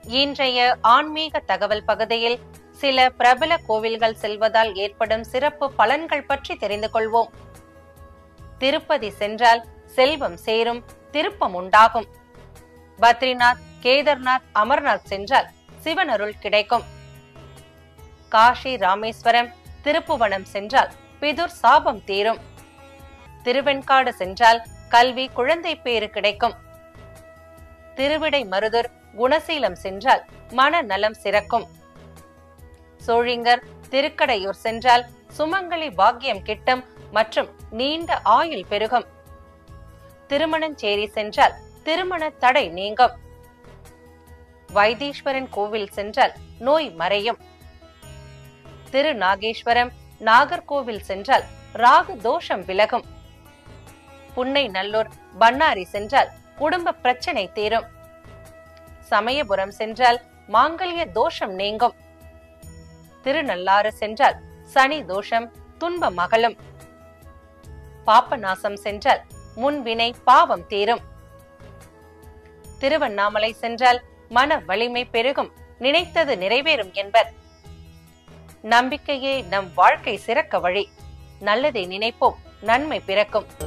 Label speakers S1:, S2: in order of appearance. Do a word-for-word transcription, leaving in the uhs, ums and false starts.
S1: இன்றைய ஆன்மீக தகவல் பகுதியில் சில பிரபல கோவில்கள் செல்வதால் ஏற்படும் சிறப்பு பலன்கள் பற்றி தெரிந்து கொள்வோம். திருப்பதி சென்றால் செல்வம் சேரும், திருப்பம் உண்டாகும். பத்ரிநாத், கேதார்நாத், அமர்நாத் சென்றால் சிவனருள் கிடைக்கும். காஷி, ராமேஸ்வரம், திருப்புவனம் சென்றால் பிதுர் சாபம் தீரும். திருவெண்காடு சென்றால் கல்வி, குழந்தை பேறு கிடைக்கும். திருவிடை மருதூர், குணசீலம் சென்றால் மன நலம் சிறக்கும். சோழிங்கர், திருக்கடையூர் சென்றால் சுமங்கலி பாக்கியம் கிட்டும் மற்றும் நீண்ட ஆயுள் பெருகும். திருமணஞ்சேரி சென்றால் திருமண தடை நீங்கும். வைத்தீஸ்வரன் கோவில் சென்றால் நோய் மறையும். திருநாகேஸ்வரம், நாகர்கோவில் சென்றால் ராகு தோஷம் விலகும். புன்னை நல்லூர், பண்ணாரி சென்றால் குடும்ப பிரச்சனை தீரும். சமயபுரம் சென்றால் மாங்கல்ய தோஷம் நீங்கும். திருநள்ளாறு சென்றால் சனி தோஷம், துன்பம் அகலும். பாப்பநாசம் சென்றால் முன்வினை பாவம் தீரும். திருவண்ணாமலை சென்றால் மன வலிமை பெருகும், நினைத்தது நிறைவேறும் என்பர். நம்பிக்கையே நம் வாழ்க்கை சிறக்க வழி. நல்லதை நினைப்போம், நன்மை பிறக்கும்.